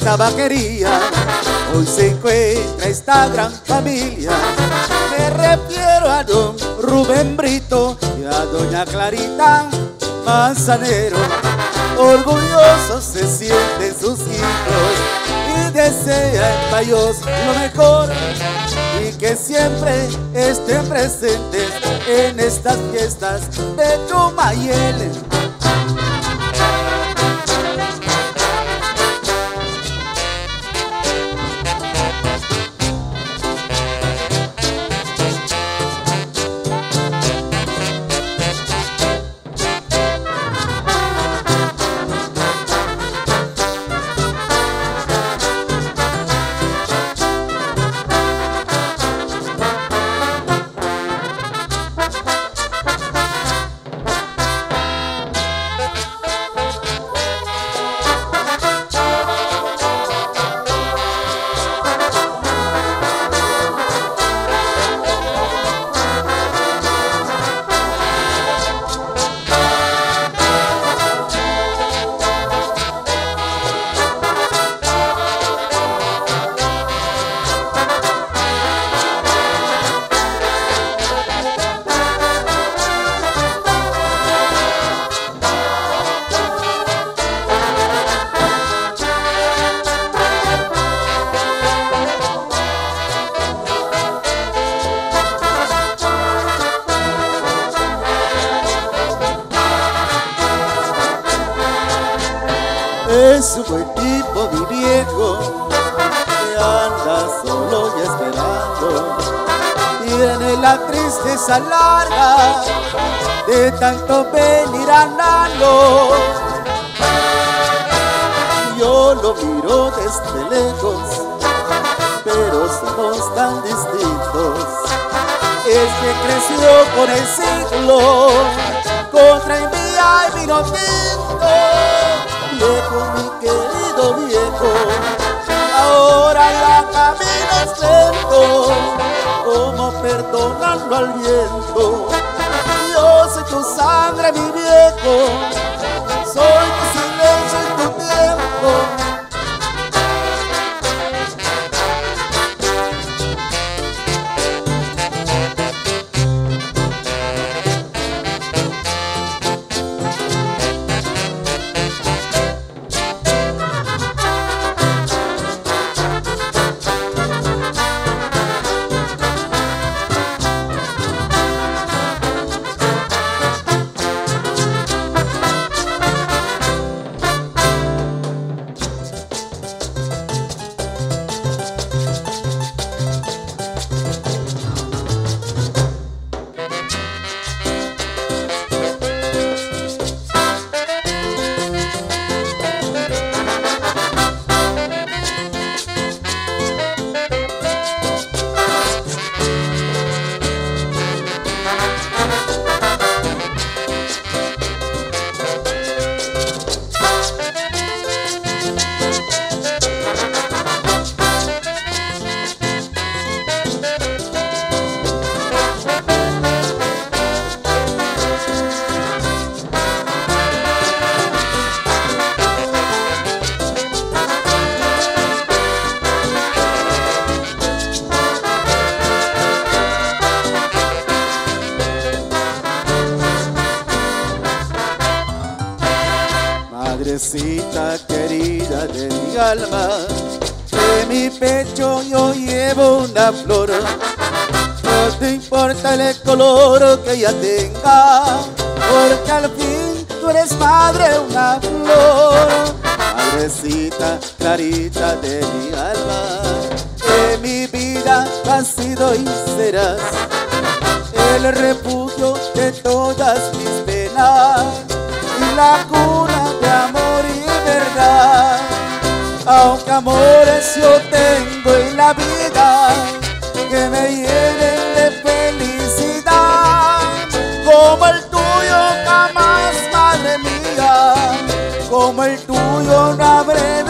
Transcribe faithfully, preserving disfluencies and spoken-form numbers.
esta vaquería hoy se encuentra esta gran familia. Me refiero a don Rubén Brito y a doña Clarita Manzanero. Orgullosos se sienten sus hijos y desean para ellos lo mejor, y que siempre estén presentes en estas fiestas de Chumayel. Es un buen tipo mi viejo, que anda solo y esperando. Tiene la tristeza larga de tanto venir andando. Yo lo miro desde lejos, pero somos tan distintos. Es que creció con el siglo, contra envía y vino tinto. Viejo, mi querido viejo, ahora ya caminas lento, como perdonando al viento. Yo soy tu sangre, mi viejo, soy tu silencio y tu tiempo. Madrecita querida de mi alma, de mi pecho yo llevo una flor. No te importa el color que ella tenga, porque al fin tú eres madre, una flor. Madrecita clarita de mi alma, de mi vida has sido y serás el refugio de todas mis penas y la cuna de amor y verdad. Aunque amores yo tengo en la vida que me llenen de felicidad, como el tuyo jamás, madre mía, como el tuyo no habré